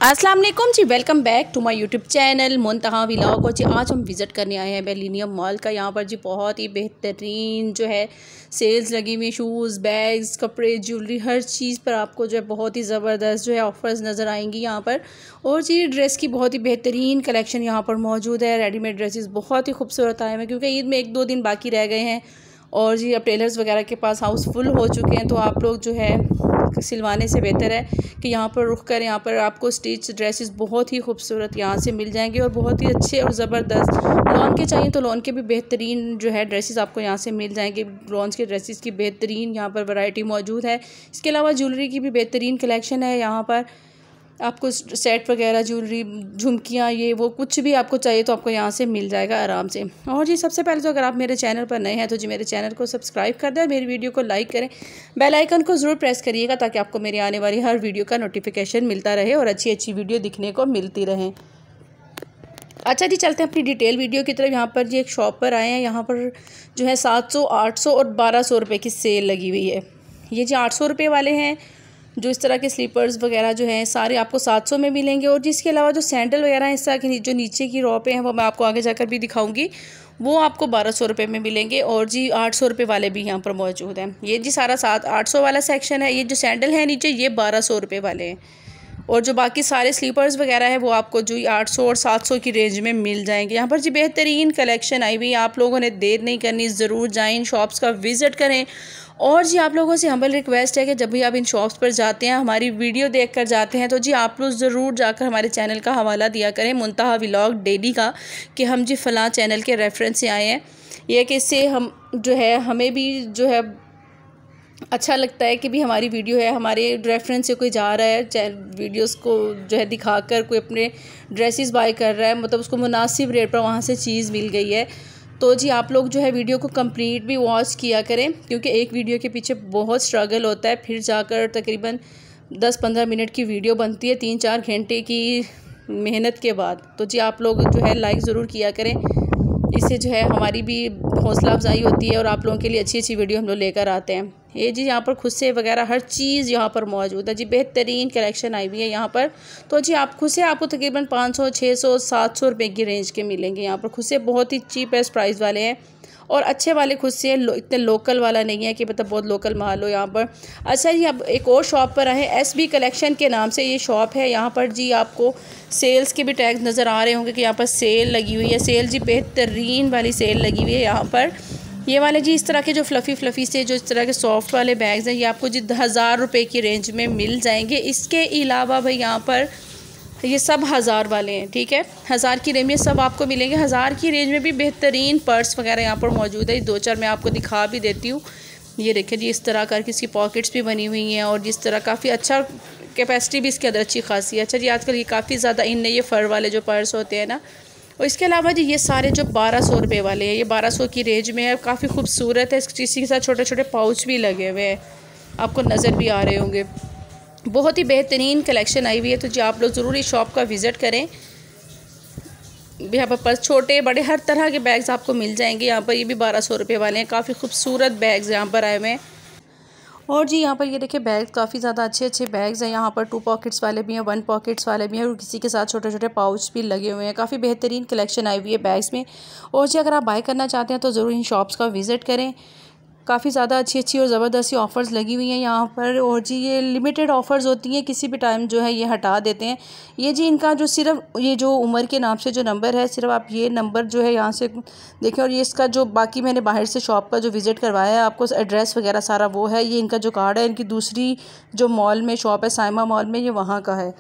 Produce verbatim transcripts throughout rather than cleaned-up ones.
अस्सलाम वालेकुम जी, welcome back to my YouTube channel Muntaha vlog. और जी आज हम विज़िट करने आए हैं मिलेनियम मॉल का। यहाँ पर जी बहुत ही बेहतरीन जो है सेल्स लगी हुई, शूज़, बैग्स, कपड़े, ज्वेलरी, हर चीज़ पर आपको जो है बहुत ही ज़बरदस्त जो है ऑफ़र्स नज़र आएंगी यहाँ पर। और जी ड्रेस की बहुत ही बेहतरीन कलेक्शन यहाँ पर मौजूद है। रेडीमेड ड्रेसेस बहुत ही खूबसूरत आए हैं क्योंकि ईद में एक दो दिन बाकी रह गए हैं और जी अब टेलर्स वगैरह के पास हाउसफुल हो चुके हैं। तो आप लोग जो है सिलवाने से बेहतर है कि यहाँ पर रुख करें। यहाँ पर आपको स्टिच ड्रेसेस बहुत ही खूबसूरत यहाँ से मिल जाएंगे और बहुत ही अच्छे और ज़बरदस्त। लॉन के चाहिए तो लॉन के भी बेहतरीन जो है ड्रेसेस आपको यहाँ से मिल जाएंगे। लॉन के ड्रेसेस की बेहतरीन यहाँ पर वैरायटी मौजूद है। इसके अलावा ज्वेलरी की भी बेहतरीन कलेक्शन है। यहाँ पर आपको सेट वगैरह, ज्वेलरी, झुमकियाँ, ये वो कुछ भी आपको चाहिए तो आपको यहाँ से मिल जाएगा आराम से। और जी सबसे पहले तो अगर आप मेरे चैनल पर नए हैं तो जी मेरे चैनल को सब्सक्राइब कर दें, मेरी वीडियो को लाइक करें, बेल आइकन को ज़रूर प्रेस करिएगा ताकि आपको मेरी आने वाली हर वीडियो का नोटिफिकेशन मिलता रहे और अच्छी अच्छी वीडियो दिखने को मिलती रहे। अच्छा जी चलते हैं अपनी डिटेल वीडियो की तरफ। यहाँ पर जी एक शॉप पर आए हैं। यहाँ पर जो है सात सौ, आठ सौ और बारह सौ रुपये की सेल लगी हुई है। ये जी आठ सौ रुपये वाले हैं जो इस तरह के स्लीपर्स वगैरह जो हैं सारे आपको सात सौ में मिलेंगे। और जिसके अलावा जो सैंडल वगैरह हैं इस तरह की जो नीचे की रॉ पे हैं वो मैं आपको आगे जाकर भी दिखाऊंगी, वो आपको बारह सौ रुपये में मिलेंगे। और जी आठ सौ रुपये वाले भी यहाँ पर मौजूद हैं। ये जी सारा सात आठ सौ वाला सेक्शन है। ये जो सैंडल है नीचे ये बारह सौ रुपये वाले हैं। और जो बाकी सारे स्लीपर्स वगैरह है वो आपको जो आठ सौ और सात सौ की रेंज में मिल जाएंगे। यहाँ पर जी बेहतरीन कलेक्शन आई हुई है। आप लोगों ने देर नहीं करनी, ज़रूर जाएं, इन शॉप्स का विज़िट करें। और जी आप लोगों से हम्बल रिक्वेस्ट है कि जब भी आप इन शॉप्स पर जाते हैं, हमारी वीडियो देखकर जाते हैं, तो जी आप लोग ज़रूर जाकर हमारे चैनल का हवाला दिया करें मुंतहा व्लॉग डेली का, कि हम जी फ़लाँ चैनल के रेफरेंस से आए हैं। यह कि इससे हम जो है हमें भी जो है अच्छा लगता है कि भी हमारी वीडियो है, हमारे रेफरेंस से कोई जा रहा है, चाहे वीडियोस को जो है दिखाकर कोई अपने ड्रेसेस बाय कर रहा है, मतलब उसको मुनासिब रेट पर वहाँ से चीज़ मिल गई है। तो जी आप लोग जो है वीडियो को कंप्लीट भी वॉच किया करें क्योंकि एक वीडियो के पीछे बहुत स्ट्रगल होता है। फिर जाकर तकरीबन दस पंद्रह मिनट की वीडियो बनती है तीन चार घंटे की मेहनत के बाद। तो जी आप लोग जो है लाइक ज़रूर किया करें, इससे जो है हमारी भी हौसला अफजाई होती है और आप लोगों के लिए अच्छी अच्छी वीडियो हम लोग लेकर आते हैं। ये जी यहाँ पर खुद से वगैरह हर चीज़ यहाँ पर मौजूद है। जी बेहतरीन कलेक्शन आई हुई है यहाँ पर। तो जी आप खुद से आपको तकरीबन पाँच सौ, छः सौ, सात सौ रुपये की रेंज के मिलेंगे यहाँ पर। खुद से बहुत ही चीपेस्ट प्राइस वाले हैं और अच्छे वाले खुद से लो, इतने लोकल वाला नहीं है कि मतलब बहुत लोकल माल हो यहाँ पर। अच्छा जी अब एक और शॉप पर आए, एस बी कलेक्शन के नाम से ये शॉप है। यहाँ पर जी आपको सेल्स के भी टैग्स नज़र आ रहे होंगे कि यहाँ पर सेल लगी हुई है। सेल जी बेहतरीन वाली सेल लगी हुई है यहाँ पर। ये वाले जी इस तरह के जो फ्लफ़ी फ्लफ़ी से जो इस तरह के सॉफ्ट वाले बैग्स हैं ये आपको जी हज़ार रुपये की रेंज में मिल जाएंगे। इसके अलावा भाई यहाँ पर ये सब हज़ार वाले हैं, ठीक है, हज़ार की रेंज में सब आपको मिलेंगे। हज़ार की रेंज में भी बेहतरीन पर्स वगैरह यहाँ पर मौजूद है। दो चार मैं आपको दिखा भी देती हूँ। ये देखिए जी इस तरह करके इसकी पॉकेट्स भी बनी हुई हैं और जिस तरह काफ़ी अच्छा कैपेसिटी भी इसके अंदर अच्छी खासी है। अच्छा जी आजकल ये काफ़ी ज़्यादा इन ये फ़र वाले जो पर्स होते हैं ना। और इसके अलावा जी ये सारे जो बारह सौ रुपये वाले हैं ये बारह सौ की रेंज में है, काफ़ी खूबसूरत है। इसी के साथ छोटे छोटे पाउच भी लगे हुए हैं, आपको नज़र भी आ रहे होंगे। बहुत ही बेहतरीन कलेक्शन आई हुई है। तो जी आप लोग ज़रूर इस शॉप का विज़िट करें। यहाँ पर पर्स छोटे बड़े हर तरह के बैग्स आपको मिल जाएंगे। यहाँ पर ये भी बारह सौ रुपये वाले हैं। काफ़ी खूबसूरत बैग्स यहाँ पर आए हुए हैं। और जी यहाँ पर ये देखिए बैग काफ़ी ज़्यादा अच्छे अच्छे बैग्स हैं। यहाँ पर टू पॉकेट्स वाले भी हैं, वन पॉकेट्स वाले भी हैं और किसी के साथ छोटे छोटे पाउच भी लगे हुए हैं। काफ़ी बेहतरीन कलेक्शन आई हुई है बैग्स में। और जी अगर आप बाय करना चाहते हैं तो ज़रूर इन शॉप्स का विज़िट करें। काफ़ी ज़्यादा अच्छी अच्छी और ज़बरदस्ती ऑफ़र्स लगी हुई हैं यहाँ पर। और जी ये लिमिटेड ऑफ़र्स होती हैं, किसी भी टाइम जो है ये हटा देते हैं। ये जी इनका जो सिर्फ ये जो उमर के नाम से जो नंबर है, सिर्फ आप ये नंबर जो है यहाँ से देखें। और ये इसका जो बाकी मैंने बाहर से शॉप का जो विज़िट करवाया है आपको एड्रेस वगैरह सारा वो है। ये इनका जो कार्ड है, इनकी दूसरी जो मॉल में शॉप है साइमा मॉल में, ये वहाँ का है।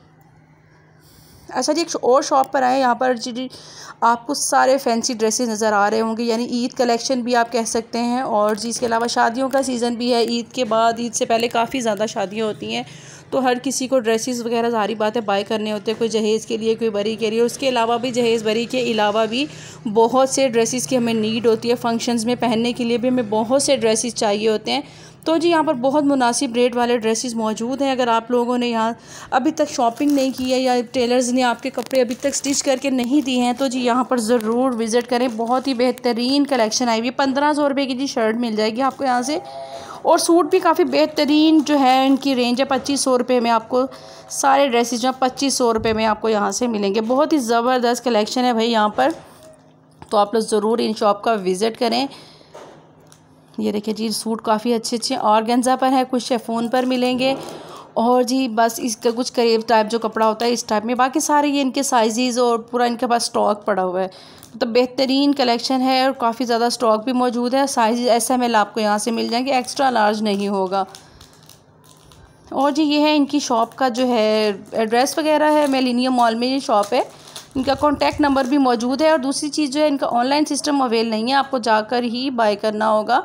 अच्छा जी एक और शॉप पर आए, यहाँ पर जी आपको सारे फैंसी ड्रेसेस नज़र आ रहे होंगे, यानी ईद कलेक्शन भी आप कह सकते हैं। और जी इसके अलावा शादियों का सीज़न भी है। ईद के बाद, ईद से पहले काफ़ी ज़्यादा शादियाँ होती हैं तो हर किसी को ड्रेसेस वगैरह सारी बातें बाय करने होते हैं, कोई जहेज़ के लिए, कोई बरी के लिए। उसके अलावा भी जहेज़ बरी के अलावा भी बहुत से ड्रेसेस की हमें नीड होती है। फंक्शंस में पहनने के लिए भी हमें बहुत से ड्रेसेस चाहिए होते हैं। तो जी यहाँ पर बहुत मुनासिब रेट वाले ड्रेसेस मौजूद हैं। अगर आप लोगों ने यहाँ अभी तक शॉपिंग नहीं की है या टेलर्स ने आपके कपड़े अभी तक स्टिच करके नहीं दिए हैं तो जी यहाँ पर ज़रूर विज़िट करें। बहुत ही बेहतरीन कलेक्शन आई हुई है। पंद्रह सौ रुपये की जी शर्ट मिल जाएगी आपको यहाँ से। और सूट भी काफ़ी बेहतरीन जो है इनकी रेंज है। पच्चीस सौ रुपये में आपको सारे ड्रेसेस जो पच्चीस सौ रुपये में आपको यहाँ से मिलेंगे। बहुत ही ज़बरदस्त कलेक्शन है भाई यहाँ पर, तो आप लोग ज़रूर इन शॉप का विज़िट करें। ये देखिए जी सूट काफ़ी अच्छे अच्छे ऑर्गेन्जा पर है, कुछ शेफोन पर मिलेंगे और जी बस इसका कुछ करीब टाइप जो कपड़ा होता है इस टाइप में। बाकी सारे ये इनके साइज़ और पूरा इनके पास स्टॉक पड़ा हुआ है, तो बेहतरीन कलेक्शन है और काफ़ी ज़्यादा स्टॉक भी मौजूद है। साइज़ एस एम एल आपको यहाँ से मिल जाएंगे, एक्स्ट्रा लार्ज नहीं होगा। और जी ये है इनकी शॉप का जो है एड्रेस वगैरह है, मिलेनियम मॉल में ये शॉप है। इनका कॉन्टैक्ट नंबर भी मौजूद है। और दूसरी चीज़ जो है इनका ऑनलाइन सिस्टम अवेल नहीं है, आपको जाकर ही बाय करना होगा।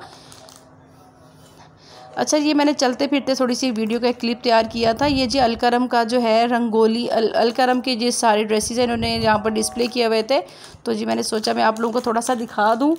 अच्छा ये मैंने चलते फिरते थोड़ी सी वीडियो का एक क्लिप तैयार किया था। ये जी अलकरम का जो है रंगोली अल अलकरम के जो सारे ड्रेसेस हैं इन्होंने यहाँ पर डिस्प्ले किए हुए थे, तो जी मैंने सोचा मैं आप लोगों को थोड़ा सा दिखा दूँ।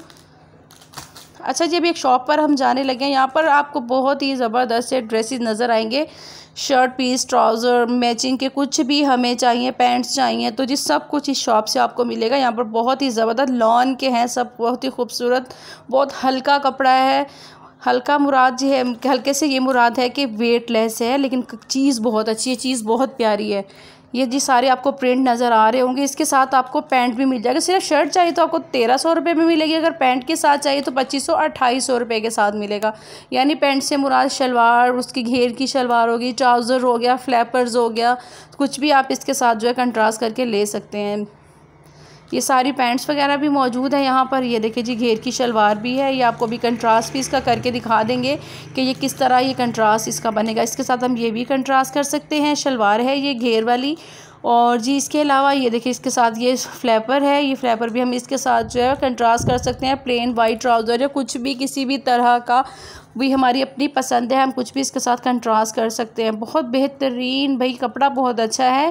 अच्छा जी अभी एक शॉप पर हम जाने लगे हैं। यहाँ पर आपको बहुत ही ज़बरदस्त से ड्रेसेस नज़र आएंगे, शर्ट पीस, ट्राउज़र, मैचिंग के कुछ भी हमें चाहिए, पैंट्स चाहिए, तो जी सब कुछ इस शॉप से आपको मिलेगा। यहाँ पर बहुत ही ज़बरदस्त लॉन के हैं, सब बहुत ही खूबसूरत, बहुत हल्का कपड़ा है। हल्का मुराद जी है, हल्के से ये मुराद है कि वेटलेस है, लेकिन चीज़ बहुत अच्छी है, चीज़ बहुत प्यारी है। ये जी सारे आपको प्रिंट नज़र आ रहे होंगे। इसके साथ आपको पैंट भी मिल जाएगा। सिर्फ शर्ट चाहिए तो आपको तेरह सौ रुपये में मिलेगी, अगर पैंट के साथ चाहिए तो पच्चीस सौ अट्ठाईस सौ रुपये के साथ मिलेगा। यानी पैंट से मुराद शलवार, उसकी घेर की शलवार होगी, ट्राउज़र हो गया, फ्लैपर्स हो गया, कुछ भी आप इसके साथ जो है कंट्रास्ट करके ले सकते हैं। ये सारी पैंट्स वगैरह भी मौजूद है यहाँ पर। ये देखिए जी घेर की शलवार भी है, ये आपको भी कंट्रास्ट भी इसका करके दिखा देंगे कि ये किस तरह ये कंट्रास्ट इसका बनेगा। इसके साथ हम ये भी कंट्रास्ट कर सकते हैं, शलवार है ये घेर वाली। और जी इसके अलावा ये देखिए इसके साथ ये फ्लैपर है, ये फ्लैपर भी हम इसके साथ जो है कंट्रास्ट कर सकते हैं। प्लेन वाइट ट्राउज़र या कुछ भी किसी भी तरह का भी हमारी अपनी पसंद है, हम कुछ भी इसके साथ कंट्रास्ट कर सकते हैं। बहुत बेहतरीन भाई कपड़ा बहुत अच्छा है,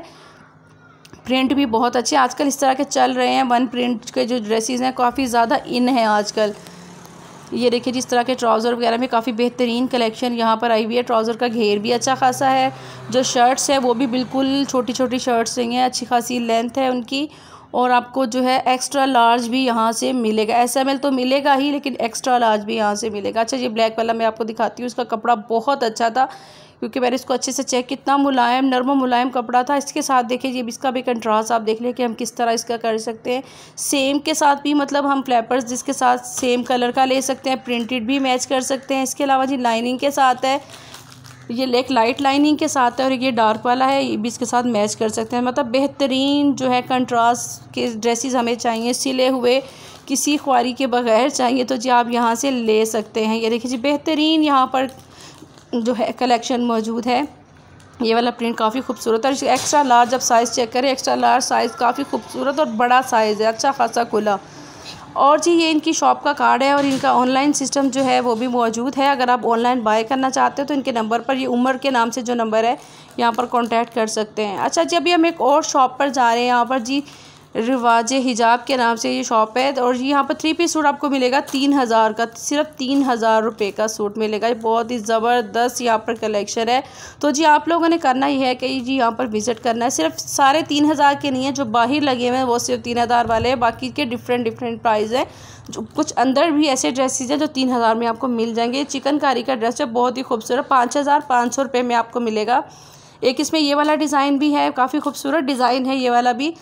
प्रिंट भी बहुत अच्छे आजकल इस तरह के चल रहे हैं। वन प्रिंट के जो ड्रेसेस हैं काफ़ी ज़्यादा इन है आजकल। ये देखिए जिस तरह के ट्राउज़र वगैरह में काफ़ी बेहतरीन कलेक्शन यहाँ पर आई हुई है। ट्राउज़र का घेर भी अच्छा खासा है, जो शर्ट्स है वो भी बिल्कुल छोटी छोटी शर्ट्स हैं, अच्छी खासी लेंथ है उनकी। और आपको जो है एक्स्ट्रा लार्ज भी यहाँ से मिलेगा। एस एम एल तो मिलेगा ही, लेकिन एक्स्ट्रा लार्ज भी यहाँ से मिलेगा। अच्छा ये ब्लैक वाला मैं आपको दिखाती हूँ, इसका कपड़ा बहुत अच्छा था क्योंकि मैंने इसको अच्छे से चेक, कितना मुलायम नरम मुलायम कपड़ा था। इसके साथ देखिए ये इसका भी कंट्रास्ट आप देख लें कि हम किस तरह इसका कर सकते हैं। सेम के साथ भी मतलब हम फ्लैपर्स जिसके साथ सेम कलर का ले सकते हैं, प्रिंटेड भी मैच कर सकते हैं। इसके अलावा जी लाइनिंग के साथ है, ये एक लाइट लाइनिंग के साथ है और ये डार्क वाला है, ये भी इसके साथ मैच कर सकते हैं। मतलब बेहतरीन जो है कंट्रास्ट के ड्रेसेस हमें चाहिए, सिले हुए किसी ख्वारी के बगैर चाहिए तो जी आप यहाँ से ले सकते हैं। ये देखिए जी बेहतरीन यहाँ पर जो है कलेक्शन मौजूद है। ये वाला प्रिंट काफ़ी खूबसूरत है। एक्स्ट्रा लार्ज आप साइज़ चेक करें, एक्स्ट्रा लार्ज साइज़ काफ़ी खूबसूरत और बड़ा साइज़ है, अच्छा खासा खुला। और जी ये इनकी शॉप का कार्ड है और इनका ऑनलाइन सिस्टम जो है वो भी मौजूद है। अगर आप ऑनलाइन बाय करना चाहते हो तो इनके नंबर पर, ये उमर के नाम से जो नंबर है यहाँ पर कांटेक्ट कर सकते हैं। अच्छा जी अभी हम एक और शॉप पर जा रहे हैं। यहाँ पर जी रिवाज हिजाब के नाम से ये शॉप है और यहाँ पर थ्री पीस सूट आपको मिलेगा तीन हज़ार का, सिर्फ तीन हज़ार रुपये का सूट मिलेगा। ये बहुत ही ज़बरदस्त यहाँ पर कलेक्शन है। तो जी आप लोगों ने करना ही है कि जी यहाँ पर विज़िट करना है। सिर्फ सारे तीन हज़ार के नहीं है, जो बाहर लगे हुए हैं वो सिर्फ तीन हज़ार वाले हैं, बाकी के डिफरेंट डिफरेंट प्राइस है। जो कुछ अंदर भी ऐसे ड्रेसेस हैं जो तीन हज़ार में आपको मिल जाएंगे। चिकनकारी का ड्रेस है, बहुत ही खूबसूरत, पाँच हज़ार पाँच सौ रुपये में आपको मिलेगा। एक इसमें ये वाला डिज़ाइन भी है, काफ़ी खूबसूरत डिज़ाइन है ये वाला भी।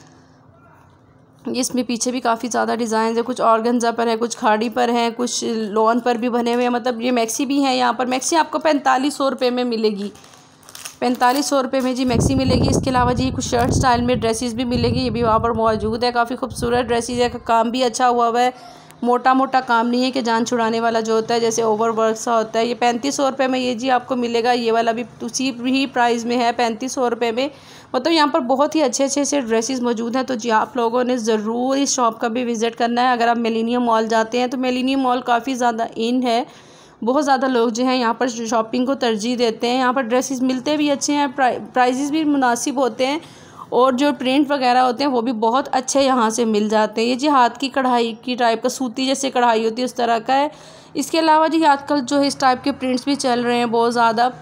इसमें पीछे भी काफ़ी ज़्यादा डिज़ाइन है, कुछ ऑर्गेन्जा पर है, कुछ खाड़ी पर है, कुछ लॉन पर भी बने हुए हैं। मतलब ये मैक्सी भी है। यहाँ पर मैक्सी आपको पैंतालीस सौ रुपये में मिलेगी, पैंतालीस सौ रुपये में जी मैक्सी मिलेगी। इसके अलावा जी कुछ शर्ट स्टाइल में ड्रेसेस भी मिलेगी, ये भी वहाँ पर मौजूद है। काफ़ी खूबसूरत ड्रेसेस है, काम भी अच्छा हुआ हुआ है, मोटा मोटा काम नहीं है कि जान छुड़ाने वाला जो होता है जैसे ओवर वर्क सा होता है। ये पैंतीस सौ रुपये में ये जी आपको मिलेगा। ये वाला भी उसी ही प्राइस में है, पैंतीस सौ रुपये में। मतलब यहाँ पर बहुत ही अच्छे अच्छे से ड्रेसेस मौजूद हैं। तो जी आप लोगों ने ज़रूर इस शॉप का भी विज़िट करना है। अगर आप मिलेनियम मॉल जाते हैं तो मिलेनियम मॉल काफ़ी ज़्यादा इन है, बहुत ज़्यादा लोग जो हैं यहाँ पर शॉपिंग को तरजीह देते हैं। यहाँ पर ड्रेसेस मिलते भी अच्छे हैं, प्राइजेस भी मुनासिब होते हैं और जो प्रिंट वगैरह होते हैं वो भी बहुत अच्छे यहाँ से मिल जाते हैं। ये जी हाथ की कढ़ाई की टाइप का, सूती जैसे कढ़ाई होती है उस तरह का है। इसके अलावा जी आजकल जो है इस टाइप के प्रिंट्स भी चल रहे हैं बहुत ज़्यादा।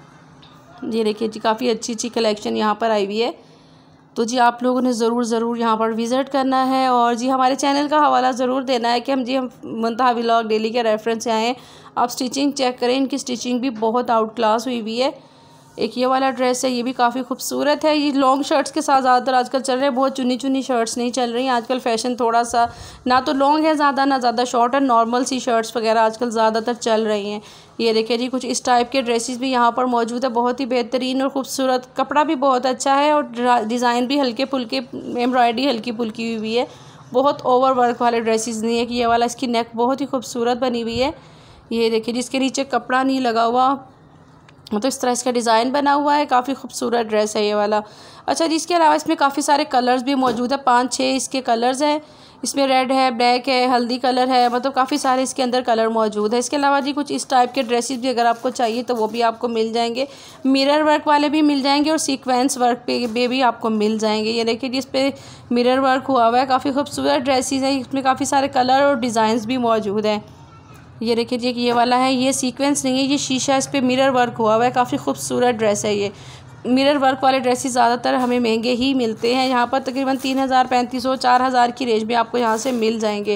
ये देखिए जी काफ़ी अच्छी अच्छी कलेक्शन यहाँ पर आई हुई है। तो जी आप लोगों ने ज़रूर ज़रूर यहाँ पर विज़िट करना है और जी हमारे चैनल का हवाला ज़रूर देना है कि हम जी हम मुंतहा व्लॉग डेली के रेफरेंस से आए हैं। आप स्टिचिंग चेक करें, इनकी स्टिचिंग भी बहुत आउट क्लास हुई हुई है। एक ये वाला ड्रेस है, ये भी काफ़ी खूबसूरत है। ये लॉन्ग शर्ट्स के साथ ज़्यादातर आजकल चल रहे हैं, बहुत चुनी चुनी शर्ट्स नहीं चल रही हैं आजकल। फैशन थोड़ा सा ना तो लॉन्ग है ज़्यादा, ना ज़्यादा शॉर्ट है, नॉर्मल सी शर्ट्स वगैरह आजकल ज़्यादातर चल रही हैं। ये देखिए जी, कुछ इस टाइप के ड्रेसेस भी यहाँ पर मौजूद है, बहुत ही बेहतरीन और ख़ूबसूरत। कपड़ा भी बहुत अच्छा है और डिज़ाइन भी हल्के फुल्के, एम्ब्रॉयडरी हल्की फुल्की हुई है, बहुत ओवर वर्क वाले ड्रेसेस नहीं है कि ये वाला। इसकी नेक बहुत ही खूबसूरत बनी हुई है। ये देखिए जिसके नीचे कपड़ा नहीं लगा हुआ, तो इस तरह इसका डिज़ाइन बना हुआ है, काफ़ी खूबसूरत ड्रेस है ये वाला। अच्छा जी, इसके अलावा इसमें काफ़ी सारे कलर्स भी मौजूद है, पाँच छः इसके कलर्स हैं। इसमें रेड है, ब्लैक है, हल्दी कलर है, मतलब काफ़ी सारे इसके अंदर कलर मौजूद है। इसके अलावा जी कुछ इस टाइप के ड्रेसेस भी अगर आपको चाहिए तो वो भी आपको मिल जाएंगे। मिरर वर्क वाले भी मिल जाएंगे और सीक्वेंस वर्क पे भी आपको मिल जाएंगे। ये देखिए जिस पे मिरर वर्क हुआ हुआ है, काफ़ी खूबसूरत ड्रेसेस है। इसमें काफ़ी सारे कलर और डिज़ाइंस भी मौजूद हैं। ये देखिए जी, ये वाला है, ये सीक्वेंस नहीं है, ये शीशा, इस पे मिरर वर्क हुआ हुआ है, काफ़ी खूबसूरत ड्रेस है। ये मिरर वर्क वाले ड्रेसेस ज़्यादातर हमें महंगे ही मिलते हैं। यहाँ पर तकरीबन तीन हज़ार पैंतीस सौ चार हज़ार की रेंज में आपको यहाँ से मिल जाएंगे।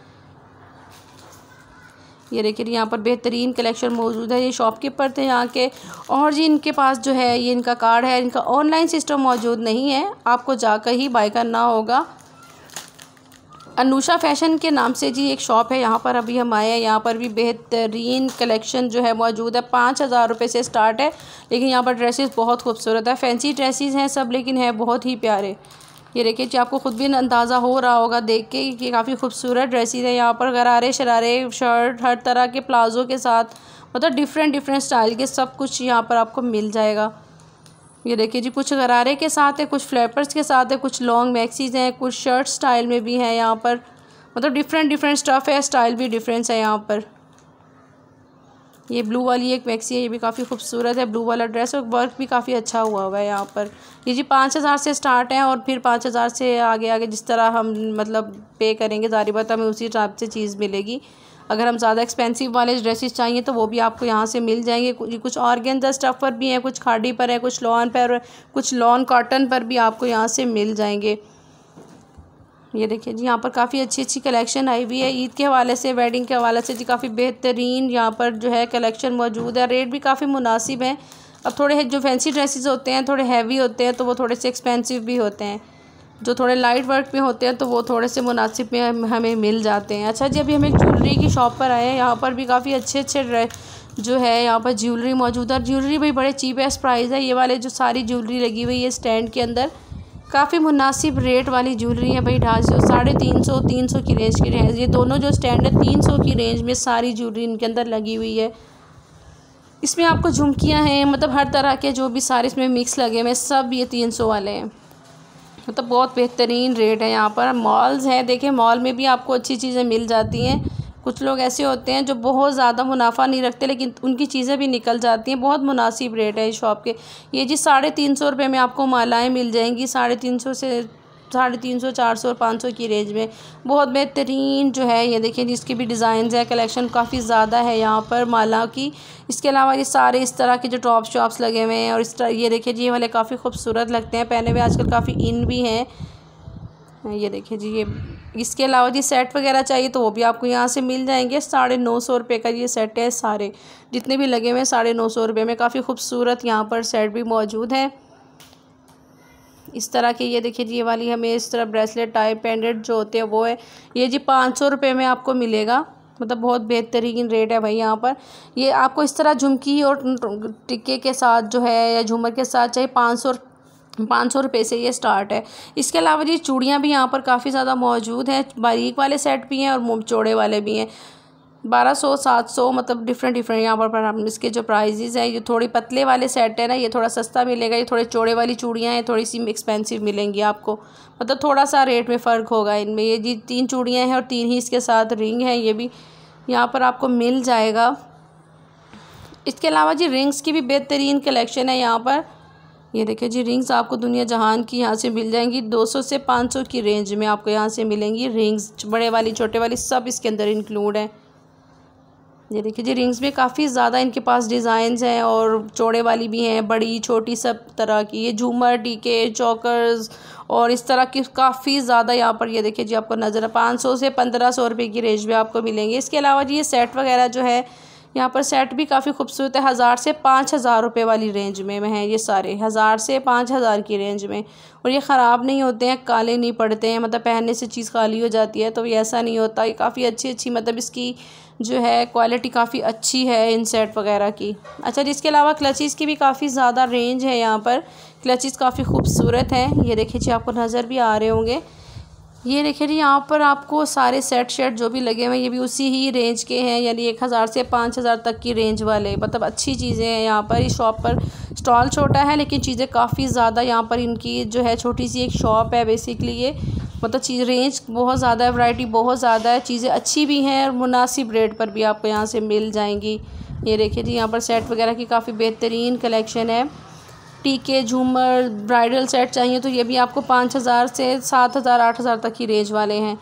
ये देखिए यहाँ पर बेहतरीन कलेक्शन मौजूद है। ये शॉपकीपर थे यहाँ के, और जी इनके पास जो है ये इनका कार्ड है। इनका ऑनलाइन सिस्टम मौजूद नहीं है, आपको जाकर ही बाय करना होगा। अनुषा फैशन के नाम से जी एक शॉप है, यहाँ पर अभी हम आए हैं। यहाँ पर भी बेहतरीन कलेक्शन जो है मौजूद है, पाँच हज़ार रुपये से स्टार्ट है। लेकिन यहाँ पर ड्रेसेस बहुत खूबसूरत है, फैंसी ड्रेसेस हैं सब, लेकिन है बहुत ही प्यारे। ये देखिए जी, आपको खुद भी अंदाज़ा हो रहा होगा देख के कि काफ़ी खूबसूरत ड्रेसेस है। यहाँ पर गरारे शरारे शर्ट हर तरह के प्लाजो के साथ, मतलब डिफरेंट डिफरेंट स्टाइल के सब कुछ यहाँ पर आपको मिल जाएगा। ये देखिए जी, कुछ गरारे के साथ है, कुछ फ्लैपर्स के साथ है, कुछ लॉन्ग मैक्सीज हैं, कुछ शर्ट स्टाइल में भी हैं यहाँ पर, मतलब डिफरेंट डिफरेंट स्टफ़ है, स्टाइल भी डिफरेंस है यहाँ पर। ये ब्लू वाली एक मैक्सी है, ये भी काफ़ी खूबसूरत है, ब्लू वाला ड्रेस, और वर्क भी काफ़ी अच्छा हुआ हुआ है यहाँ पर। ये जी पाँच हज़ार से स्टार्ट है और फिर पाँच हज़ार से आगे आगे जिस तरह हम मतलब पे करेंगे ज़ाहिर बात हमें उसी हिसाब से चीज़ मिलेगी। अगर हम ज़्यादा एक्सपेंसिव वाले ड्रेसेस चाहिए तो वो भी आपको यहाँ से मिल जाएंगे। कुछ ऑर्गेन्जा स्टफ़ पर भी हैं, कुछ खाड़ी पर है, कुछ लॉन पर, कुछ लॉन कॉटन पर भी आपको यहाँ से मिल जाएंगे। ये देखिए जी, यहाँ पर काफ़ी अच्छी अच्छी कलेक्शन आई हुई है। ईद के हवाले से, वेडिंग के हवाले से जी काफ़ी बेहतरीन यहाँ पर जो है कलेक्शन मौजूद है। रेट भी काफ़ी मुनासिब है। अब थोड़े जो फैंसी ड्रेसेस होते हैं थोड़े हैवी होते हैं तो वो थोड़े से एक्सपेंसिव भी होते हैं, जो थोड़े लाइट वर्क में होते हैं तो वो थोड़े से मुनासिब में हमें मिल जाते हैं। अच्छा जी, अभी हम एक ज्वेलरी की शॉप पर आए हैं। यहाँ पर भी काफ़ी अच्छे अच्छे जो है यहाँ पर ज्वेलरी मौजूद है। ज्वेलरी भी बड़े चीपेस्ट प्राइस है। ये वाले जो सारी ज्वेलरी लगी हुई है स्टैंड के अंदर, काफ़ी मुनासिब रेट वाली ज्वेलरी है भाई। ढाई सौ साढ़े तीन सौ तीन सौ की रेंज की है। ये दोनों जो स्टैंड है तीन सौ की रेंज में सारी ज्वेलरी इनके अंदर लगी हुई है। इसमें आपको झुमकियाँ हैं, मतलब हर तरह के जो भी सारे इसमें मिक्स लगे हुए हैं सब ये तीन सौ वाले हैं। मतलब बहुत बेहतरीन रेट है यहाँ पर। मॉल्स हैं, देखिए मॉल में भी आपको अच्छी चीज़ें मिल जाती हैं। कुछ लोग ऐसे होते हैं जो बहुत ज़्यादा मुनाफा नहीं रखते लेकिन उनकी चीज़ें भी निकल जाती हैं। बहुत मुनासिब रेट है इस शॉप के। ये जी साढ़े तीन सौ रुपये में आपको मालाएँ मिल जाएंगी, साढ़े तीन सौ से साढ़े तीन सौ चार सौ और पाँच सौ की रेंज में। बहुत बेहतरीन जो है ये देखिए जिसकी भी डिज़ाइंस है, कलेक्शन काफ़ी ज़्यादा है यहाँ पर माला की। इसके अलावा ये सारे इस तरह के जो टॉप शॉप्स लगे हुए हैं और इस तरह ये देखिए जी ये वाले काफ़ी खूबसूरत लगते हैं, पहने हुए आजकल काफ़ी इन भी हैं। ये देखिए जी, ये इसके अलावा जी सेट वगैरह चाहिए तो वो भी आपको यहाँ से मिल जाएंगे। साढ़े नौ सौ रुपये का ये सेट है, सारे जितने भी लगे हुए हैं साढ़े नौ सौ रुपये में। काफ़ी खूबसूरत यहाँ पर सेट भी मौजूद है इस तरह के। ये देखिए जी ये वाली हमें इस तरह ब्रेसलेट टाइप पेंडेंट जो होते हैं वो है, ये जी पाँच सौ रुपये में आपको मिलेगा। मतलब बहुत बेहतरीन रेट है भाई यहाँ पर। ये आपको इस तरह झुमकी और टिक्के के साथ जो है या झूमर के साथ चाहिए पाँच सौ पाँच सौ रुपये से ये स्टार्ट है। इसके अलावा जी चूड़ियाँ भी यहाँ पर काफ़ी ज़्यादा मौजूद हैं, बारीक वाले सेट भी हैं और मुँह चौड़े वाले भी हैं। बारह सौ सात सौ मतलब डिफरेंट डिफरेंट यहाँ पर पर हम इसके जो प्राइजेज़ हैं। ये थोड़ी पतले वाले सेट है ना, ये थोड़ा सस्ता मिलेगा। ये थोड़े चौड़े वाली चूड़ियाँ हैं, थोड़ी सी एक्सपेंसिव मिलेंगी आपको, मतलब थोड़ा सा रेट में फ़र्क होगा इनमें। ये जी तीन चूड़ियाँ हैं और तीन ही इसके साथ रिंग है, ये भी यहाँ पर आपको मिल जाएगा। इसके अलावा जी रिंग्स की भी बेहतरीन कलेक्शन है यहाँ पर। ये देखिए जी रिंग्स आपको दुनिया जहान की यहाँ से मिल जाएंगी। दो सौ से पाँच सौ की रेंज में आपको यहाँ से मिलेंगी रिंग्स, बड़े वाली छोटे वाली सब इसके अंदर इंक्लूड हैं। ये देखिए जी रिंग्स में काफ़ी ज़्यादा इनके पास डिज़ाइंस हैं और चौड़े वाली भी हैं, बड़ी छोटी सब तरह की। ये झूमर टीके चौकर्स और इस तरह की काफ़ी ज़्यादा यहाँ पर ये देखिए जी आपको नज़र पाँच सौ से पंद्रह सौ रुपये की रेंज में आपको मिलेंगे। इसके अलावा जी ये सेट वगैरह जो है यहाँ पर सेट भी काफ़ी खूबसूरत है। हज़ार से पाँच हज़ार रुपये वाली रेंज में में हैं ये सारे, हज़ार से पाँच हज़ार की रेंज में। और ये ख़राब नहीं होते हैं, काले नहीं पड़ते हैं, मतलब पहनने से चीज़ काली हो जाती है, तो ये ऐसा नहीं होता। ये काफ़ी अच्छी अच्छी मतलब इसकी जो है क्वालिटी काफ़ी अच्छी है इन सेट वगैरह की। अच्छा, इसके अलावा क्लचीज़ की भी काफ़ी ज़्यादा रेंज है यहाँ पर। क्लचीज़ काफ़ी खूबसूरत हैं, ये देखिए जी, आपको नज़र भी आ रहे होंगे। ये देखिए जी, यहाँ पर आपको सारे सेट शेट जो भी लगे हुए हैं ये भी उसी ही रेंज के हैं, यानी एक हज़ार से पाँच हज़ार तक की रेंज वाले, मतलब अच्छी चीज़ें हैं। यहाँ पर इस शॉप पर स्टॉल छोटा है लेकिन चीज़ें काफ़ी ज़्यादा, यहाँ पर इनकी जो है छोटी सी एक शॉप है बेसिकली ये, मतलब चीज़ रेंज बहुत ज़्यादा है, वैरायटी बहुत ज़्यादा है, चीज़ें अच्छी भी हैं और मुनासिब रेट पर भी आपको यहाँ से मिल जाएंगी। ये देखिए जी, यहाँ पर सेट वगैरह की काफ़ी बेहतरीन कलेक्शन है। टीके, झूमर, ब्राइडल सेट चाहिए तो ये भी आपको पाँच हज़ार से सात हज़ार आठ हज़ार तक की रेंज वाले हैं,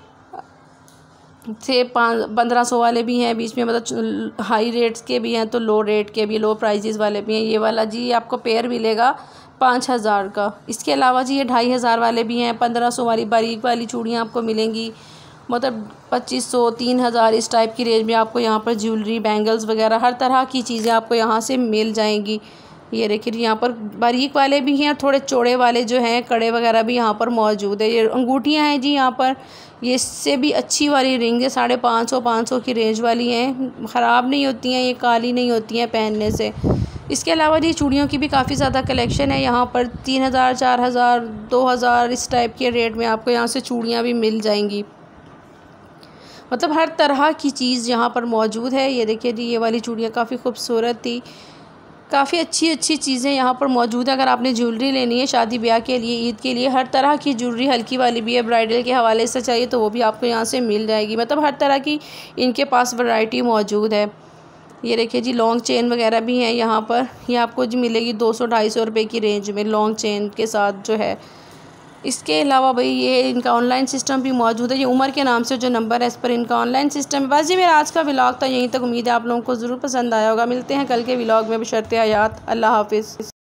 से पाँच पंद्रह सौ वाले भी हैं बीच में, मतलब हाई रेट्स के भी हैं तो लो रेट के भी, लो प्राइजेज़ वाले भी हैं। ये वाला जी आपको पेयर मिलेगा पाँच हज़ार का। इसके अलावा जी ये ढाई हज़ार वाले भी हैं, पंद्रह सौ वाली बारीक वाली चूड़ियाँ आपको मिलेंगी, मतलब पच्चीस सौ तीन हज़ार इस टाइप की रेंज में आपको यहाँ पर ज्वेलरी, बैंगल्स वगैरह हर तरह की चीज़ें आपको यहाँ से मिल जाएंगी। ये देखिए यहाँ पर बारीक वाले भी हैं और थोड़े चौड़े वाले जो हैं कड़े वगैरह भी यहाँ पर मौजूद है। ये अंगूठियाँ हैं जी यहाँ पर, ये इससे भी अच्छी वाली रिंग है, साढ़े पाँच सौ पाँच सौ की रेंज वाली हैं, ख़राब नहीं होती हैं, ये काली नहीं होती हैं पहनने से। इसके अलावा जी चूड़ियों की भी काफ़ी ज़्यादा कलेक्शन है यहाँ पर, तीन हज़ार चार हज़ार दो हज़ार इस टाइप के रेट में आपको यहाँ से चूड़ियाँ भी मिल जाएंगी, मतलब हर तरह की चीज़ यहाँ पर मौजूद है। ये देखिए जी, ये वाली चूड़ियाँ काफ़ी खूबसूरत थी, काफ़ी अच्छी अच्छी चीज़ें यहाँ पर मौजूद है। अगर आपने ज्वेलरी लेनी है शादी ब्याह के लिए, ईद के लिए, हर तरह की ज्वेलरी, हल्की वाली भी है, ब्राइडल के हवाले से चाहिए तो वो भी आपको यहाँ से मिल जाएगी, मतलब हर तरह की इनके पास वैरायटी मौजूद है। ये देखिए जी, लॉन्ग चेन वगैरह भी हैं यहाँ पर, ये आपको जी मिलेगी दो सौ ढाई सौ रुपये की रेंज में लॉन्ग चेन के साथ जो है। इसके अलावा भाई ये इनका ऑनलाइन सिस्टम भी मौजूद है, ये उमर के नाम से जो नंबर है इस पर इनका ऑनलाइन सिस्टम है। बस जी मेरा आज का व्लॉग था यहीं तक, उम्मीद है आप लोगों को ज़रूर पसंद आया होगा। मिलते हैं कल के व्लॉग में, बशर्ते हयात। अल्लाह हाफिज़।